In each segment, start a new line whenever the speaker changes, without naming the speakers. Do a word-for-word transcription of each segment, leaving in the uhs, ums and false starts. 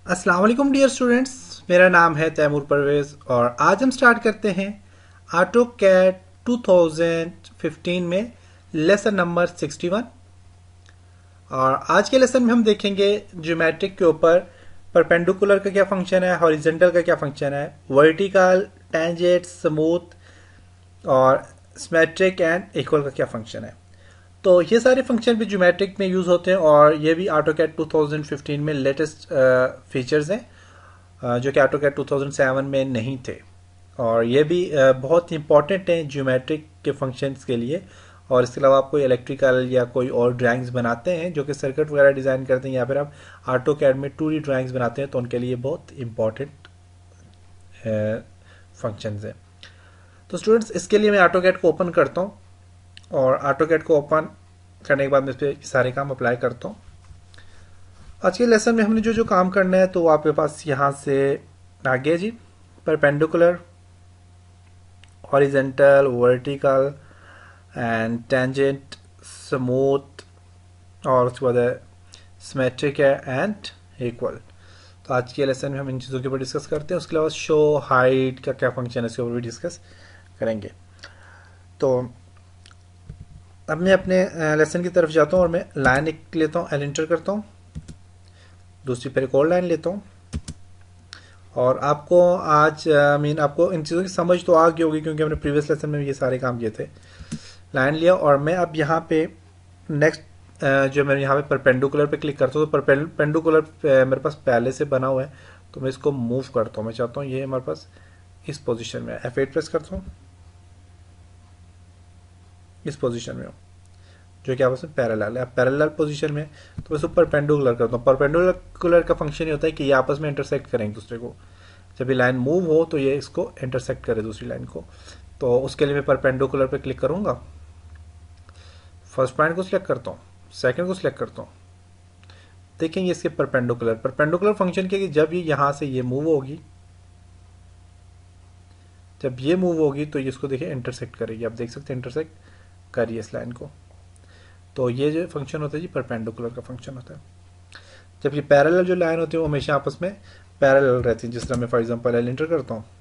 अस्सलाम वालेकुम dear students. मेरा नाम है तैमूर परवेज़ और आज हम स्टार्ट करते हैं AutoCAD two thousand fifteen में लेसन नंबर सिक्सटी वन। और आज के लेसन में हम देखेंगे ज्योमेट्रिक के ऊपर परपेंडिकुलर का क्या फंक्शन है, हॉरिजेंटल का क्या फंक्शन है, वर्टिकल, टेंजेंट, स्मूथ और सिमेट्रिक एंड इक्वल का क्या फंक्शन है। तो ये सारे फंक्शन भी ज्योमेट्रिक में यूज़ होते हैं और ये भी AutoCAD two thousand fifteen में लेटेस्ट फीचर्स हैं, अ, जो कि ऑटोकैड टू थाउजेंड सेवन में नहीं थे। और ये भी अ, बहुत इंपॉर्टेंट है ज्योमेट्रिक के फंक्शंस के लिए। और इसके अलावा आप कोई इलेक्ट्रिकल या कोई और ड्राइंग्स बनाते हैं जो कि सर्किट वगैरह डिज़ाइन करते हैं या फिर आप ऑटो कैड में टू डी ड्राइंग्स बनाते हैं तो उनके लिए बहुत इंपॉर्टेंट फंक्शंस है। तो स्टूडेंट्स, इसके लिए मैं ऑटो कैड को ओपन करता हूँ और ऑटो कैड को ओपन करने के बाद मैं इस पर सारे काम अप्लाई करता हूँ। आज के लेसन में हमने जो जो काम करना है तो आपके पास यहाँ से आ गया जी। Perpendicular, horizontal, vertical and tangent, smooth और उसके बाद है सिमेट्रिक है एंड इक्वल। तो आज के लेसन में हम इन चीज़ों के ऊपर डिस्कस करते हैं। उसके अलावा शो हाइट का क्या फंक्शन है इसके ऊपर भी डिस्कस करेंगे। तो अब मैं अपने लेसन की तरफ जाता हूँ और मैं लाइन लिख लेता हूँ, एल इंटर करता हूँ, दूसरी पर एक और लाइन लेता हूँ। और आपको आज आई मीन आपको इन चीज़ों की समझ तो आ गई होगी क्योंकि हमने प्रीवियस लेसन में ये सारे काम किए थे। लाइन लिया और मैं अब यहाँ पे नेक्स्ट जो मैं यहाँ पे परपेंडिकुलर पे क्लिक करता हूँ तो परपेंडिकुलर मेरे पास पहले से बना हुआ है तो मैं इसको मूव करता हूँ। मैं चाहता हूँ ये हमारे पास इस पोजीशन में, एफ एट प्रेस करता हूँ, इस पोजीशन में हो जो कि आपस में पैरेलल है। पैरेलल पोजीशन में तो मैं इसको परपेंडिकुलर करता हूँ। परपेंडिकुलर का फंक्शन ये होता है कि ये आपस में इंटरसेक्ट करें एक दूसरे को। जब ये लाइन मूव हो तो ये इसको इंटरसेक्ट करे दूसरी लाइन को। तो उसके लिए मैं परपेंडिकुलर पे क्लिक करूंगा, फर्स्ट पॉइंट को सिलेक्ट करता हूँ, सेकंड को सिलेक्ट करता हूँ। देखेंगे इसके परपेंडिकुलर परपेंडिकुलर फंक्शन के कि जब ये यहां से ये मूव होगी, जब ये मूव होगी तो ये इसको देखिए इंटरसेक्ट करेगी। आप देख सकते हैं इंटरसेक्ट कर रही है इस लाइन को। तो ये जो फंक्शन होता है जी परपेंडिकुलर का फंक्शन होता है। जबकि पैरेलल जो लाइन होती है वो हमेशा आपस में पैरेलल रहती है। जिस तरह मैं फॉर एग्जांपल एल इंटर करता हूँ,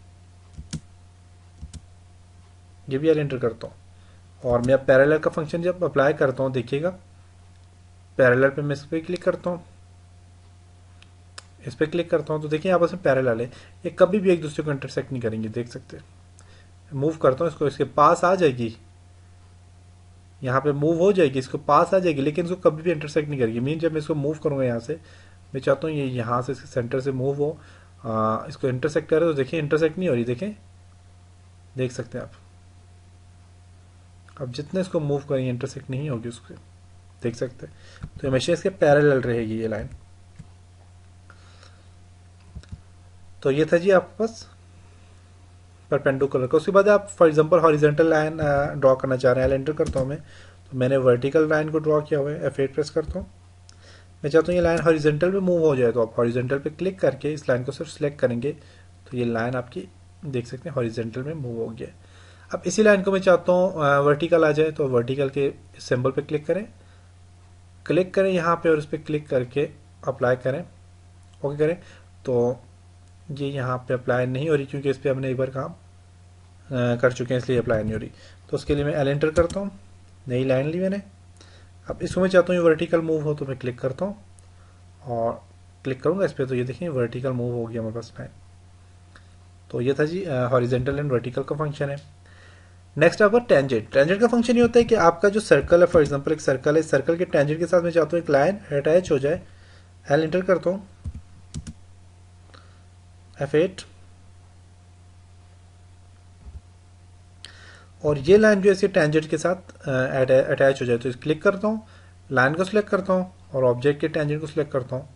ये भी एल इंटर करता हूँ और मैं अब पैरेलल का फंक्शन जब अप्लाई करता हूँ देखिएगा, पैरेलल पे मैं इस पर क्लिक करता हूँ, इस पर क्लिक करता हूँ तो देखिए आपस में पैरेलल है। ये कभी भी एक दूसरे को इंटरसेक्ट नहीं करेंगे, देख सकते हैं। मूव करता हूँ इसको, इसके पास आ जाएगी, यहाँ पे मूव हो जाएगी, इसको पास आ जाएगी लेकिन इसको कभी भी इंटरसेक्ट नहीं करेगी। मीन जब मैं इसको मूव करूंगा यहाँ से, मैं चाहता हूँ ये यहाँ से इसके सेंटर से मूव हो, आ, इसको इंटरसेक्ट करे तो देखिए इंटरसेक्ट नहीं हो रही। देखें, देख सकते हैं आप, अब जितने इसको मूव करेंगे इंटरसेक्ट नहीं होगी उसको, देख सकते हैं। तो हमेशा इसके पैरेलल रहेगी ये लाइन। तो ये था जी आपके पास परपेंडिकुलर का। उसके बाद आप for example horizontal line draw करना चाह रहे हैं, एंटर करता हूँ मैं, तो मैंने वर्टिकल लाइन को ड्रॉ किया हुआ है, एफ एट प्रेस करता हूँ। मैं चाहता हूँ ये लाइन हॉरिजेंटल पे मूव हो जाए तो आप हॉरिजेंटल पे क्लिक करके इस लाइन को सिर्फ सिलेक्ट करेंगे तो ये लाइन आपकी देख सकते हैं हॉरिजेंटल में मूव हो गया। अब इसी लाइन को मैं चाहता हूँ वर्टिकल आ जाए तो वर्टिकल के सिंबल पे क्लिक करें, क्लिक करें यहाँ पे और इस पर क्लिक करके अप्लाई करें, ओके करें। तो ये यहाँ पे अप्लाई नहीं हो रही क्योंकि इस पर हमने एक बार काम कर चुके हैं इसलिए अप्लाई नहीं हो रही। तो उसके लिए मैं एल एंटर करता हूँ, नई लाइन ली मैंने। अब इसको मैं चाहता हूँ ये वर्टिकल मूव हो तो मैं क्लिक करता हूँ और क्लिक करूँगा इस पर तो ये देखिए वर्टिकल मूव हो गया हमारे पास लाइन। तो ये था जी हॉरिजेंटल एंड वर्टिकल का फंक्शन है। नेक्स्ट आपका टेंजेंट। टेंजेंट का फंक्शन ये होता है कि आपका जो सर्कल है, फॉर एग्जांपल एक सर्कल है, सर्कल के टेंजेंट के साथ मैं चाहता हूँ एक लाइन अटैच हो जाए, एल एंटर करता हूँ, एफ एट, और ये लाइन जो है इसके टेंजेंट के साथ अटैच हो जाए तो क्लिक करता हूँ, लाइन को सिलेक्ट करता हूँ और ऑब्जेक्ट के टेंजेंट को सिलेक्ट करता हूँ।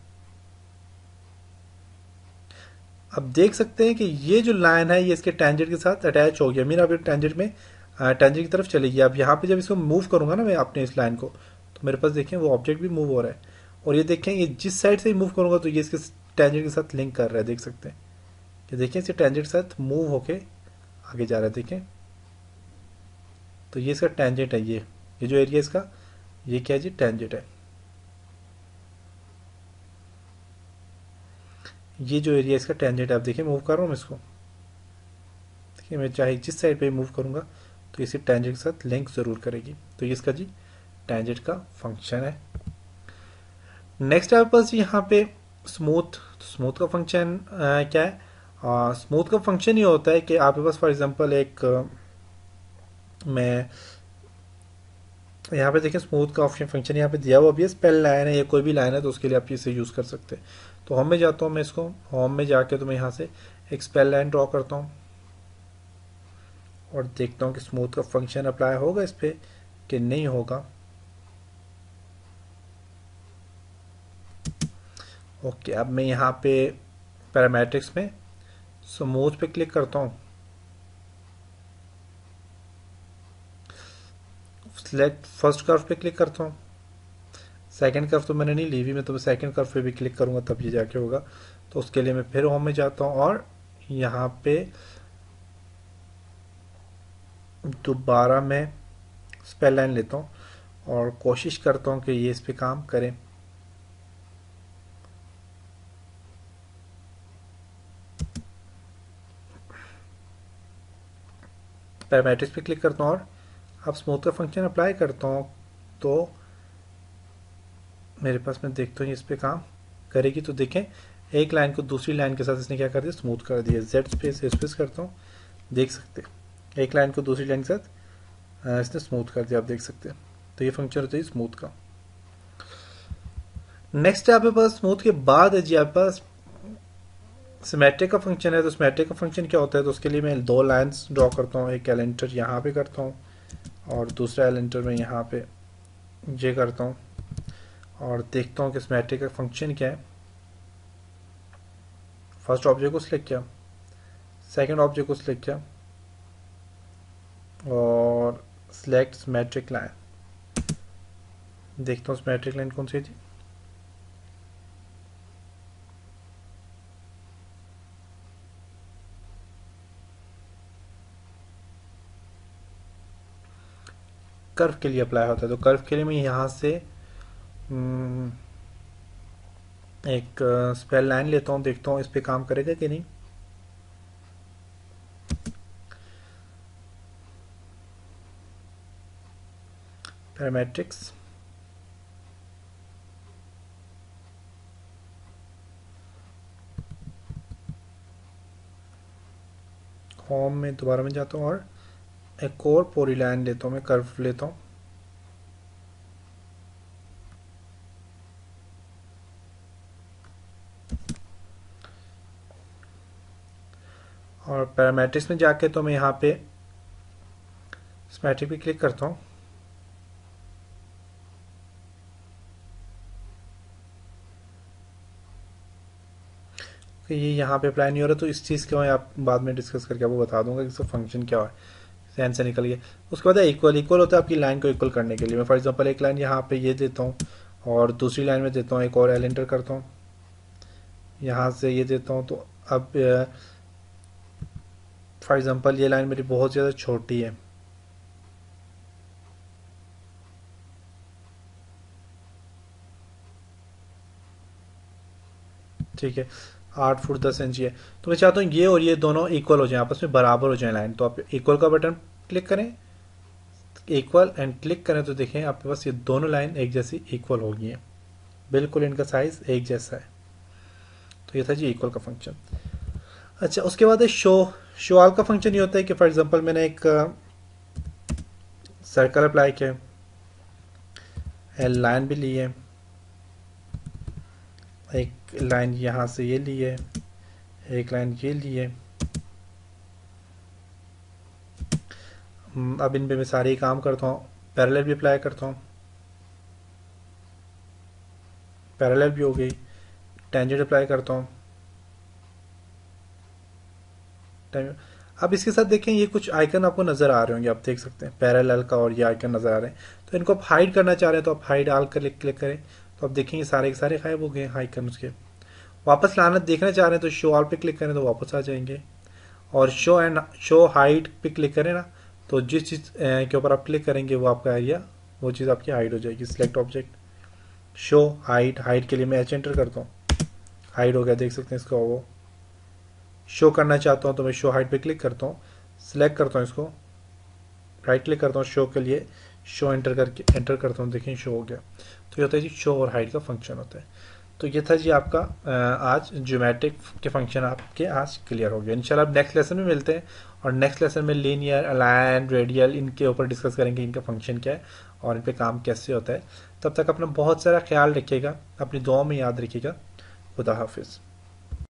अब देख सकते हैं कि ये जो लाइन है ये इसके टेंजेंट के साथ अटैच हो गया। मीन अब टेंजेंट में टेंजेंट की तरफ चली गई। अब यहाँ पे जब इसको मूव करूंगा ना मैं अपने इस लाइन को तो मेरे पास देखें वो ऑब्जेक्ट भी मूव हो रहा है और ये देखें ये जिस साइड से मूव करूंगा तो ये इसके टेंजेंट के साथ लिंक कर रहा है, देख सकते हैं। ये देखें इसके टेंजेंट के साथ मूव होके आगे जा रहा है, देखें। तो ये इसका टेंजेंट है, ये ये जो एरिया इसका ये क्या है जी, टेंजेंट है। ये जो एरिया इसका टेंजेंट आप देखिए, मूव कर रहा हूँ मैं इसको, देखिए मैं चाहे जिस साइड पे मूव करूँगा तो इसी टेंजेंट के साथ लिंक ज़रूर करेगी। तो ये इसका जी टेंजेंट का फंक्शन है। नेक्स्ट आपके पास यहाँ पे स्मूथ, स्मूथ का फंक्शन क्या है? स्मूथ का फंक्शन ये होता है कि आपके पास फॉर एग्जांपल एक आ, मैं यहाँ पे देखें स्मूथ का ऑप्शन फंक्शन यहाँ पे दिया हुआ भी है, स्पेल लाइन है या कोई भी लाइन है तो उसके लिए आप इसे यूज़ कर सकते हैं। तो होम में जाता हूँ मैं, इसको होम में जाके तो मैं यहाँ से एक स्पेल लाइन ड्रॉ करता हूँ और देखता हूँ कि स्मूथ का फंक्शन अप्लाई होगा इस पर कि नहीं होगा। ओके, अब मैं यहाँ पे पैरामेट्रिक्स में स्मूथ पे क्लिक करता हूँ, सिलेक्ट फर्स्ट कर्व पे क्लिक करता हूँ। सेकंड कर्व तो मैंने नहीं ली हुई, मैं तो सेकंड कर्व पे भी क्लिक करूँगा तब ये जाके होगा। तो उसके लिए मैं फिर होम में जाता हूँ और यहाँ पे दोबारा मैं स्पेल लाइन लेता हूँ और कोशिश करता हूँ कि ये इस पे काम करें। पैरामेट्रिक्स पे क्लिक करता हूँ और अब स्मूथ का फंक्शन अप्लाई करता हूँ तो मेरे पास मैं देखता हूँ इस पे काम करेगी। तो देखें एक लाइन को दूसरी लाइन के साथ इसने क्या कर दिया, स्मूथ कर दिया। जेड स्पेस स्पेस करता हूँ, देख सकते हैं एक लाइन को दूसरी लाइन के साथ इसने स्मूथ कर दिया, आप देख सकते हैं। तो ये फंक्शन होता है स्मूथ का। नेक्स्ट आपके पास स्मूथ के बाद है जी आपके पास सिमेट्रिक का फंक्शन है। तो सिमेट्रिक का फंक्शन क्या होता है? तो उसके लिए मैं दो लाइंस ड्रॉ करता हूँ, एक एलेंटर यहाँ पे करता हूँ और दूसरा एलेंटर में यहाँ पे जे करता हूँ और देखता हूँ कि सिमेट्रिक का फंक्शन क्या है। फर्स्ट ऑब्जेक्ट को सिलेक्ट किया, सेकंड ऑब्जेक्ट को सिलेक्ट किया और सिलेक्ट सिमेट्रिक लाइन। देखता हूँ सिमेट्रिक लाइन कौन सी थी। कर्व के लिए अप्लाई होता है। तो कर्व के लिए मैं यहाँ से एक स्पेल लाइन लेता हूँ, देखता हूँ इस पे काम करेगा कि नहीं। पैरामेट्रिक्स, होम में दोबारा में जाता हूँ और एक और पूरी लाइन लेता हूँ, मैं कर्व लेता हूँ और पैरामेट्रिक्स में जाके तो मैं यहाँ पे सिमेट्रिक पे क्लिक करता हूँ। कि ये यहाँ पे अप्लाई नहीं हो रहा, तो इस चीज़ के मैं आप बाद में डिस्कस करके आपको बता दूंगा कि इसका फंक्शन क्या है। सैन से निकल गया। उसके बाद इक्वल, इक्वल होता है आपकी लाइन को इक्वल करने के लिए। मैं फॉर एग्जांपल एक लाइन यहाँ पे ये देता हूँ और दूसरी लाइन में देता हूँ एक और एल एंटर करता हूँ, यहाँ से ये देता हूँ। तो अब फॉर एग्जांपल ये लाइन मेरी बहुत ज़्यादा छोटी है, ठीक है, आठ फुट दस इंच है। तो मैं चाहता हूँ ये और ये दोनों इक्वल हो जाए, आपस में बराबर हो जाए लाइन। तो आप इक्वल का बटन क्लिक करें, इक्वल एंड क्लिक करें तो देखें आपके पास ये दोनों लाइन एक जैसी इक्वल हो गई है, बिल्कुल इनका साइज एक जैसा है। तो ये था जी इक्वल का फंक्शन। अच्छा, उसके बाद है शो। शो ऑल का फंक्शन ये होता है कि फॉर एग्जांपल मैंने एक सर्कल अप्लाई किया, लाइन भी ली है, एक लाइन यहाँ से ये ली है, एक लाइन ये ली है। अब इन पे मैं सारे ही काम करता हूँ। पैरेलल भी अप्लाई करता हूँ, पैरेलल भी हो गई। टेंजेंट अप्लाई करता हूँ। अब इसके साथ देखें ये कुछ आइकन आपको नजर आ रहे होंगे, आप देख सकते हैं पैरेलल का और ये आइकन नजर आ रहे हैं। तो इनको आप हाइड करना चाह रहे हैं तो आप हाइड आल कर क्लिक करें तो आप देखेंगे सारे के सारे गायब हो गए आइकन उसके। वापस लाना देखना चाह रहे हैं तो शो ऑल पे क्लिक करें तो वापस आ जाएंगे। और शो एंड शो हाइड पे क्लिक करें ना, तो जिस चीज़ के ऊपर आप क्लिक करेंगे वो आपका एरिया, वो चीज़ आपकी हाइड हो जाएगी। Select object, show hide, hide के लिए मैं एच एंटर करता हूँ, हाइड हो गया, देख सकते हैं इसका वो। शो करना चाहता हूँ तो मैं शो हाइड पे क्लिक करता हूँ, सिलेक्ट करता हूँ इसको, राइट क्लिक करता हूँ शो के लिए, शो एंटर करके एंटर करता हूँ, देखिए शो हो गया। तो ये होता है जी शो और हाइड का फंक्शन होता है। तो ये था जी आपका आज ज्योमेट्रिक के फंक्शन आपके आज क्लियर हो गया। इंशाल्लाह अब नेक्स्ट लेसन में मिलते हैं और नेक्स्ट लेसन में लीनियर, अलाइन, रेडियल इनके ऊपर डिस्कस करेंगे, इनका फंक्शन क्या है और इन पे काम कैसे होता है। तब तक अपना बहुत सारा ख्याल रखिएगा, अपनी दुआओं में याद रखिएगा। खुदा हाफिज़।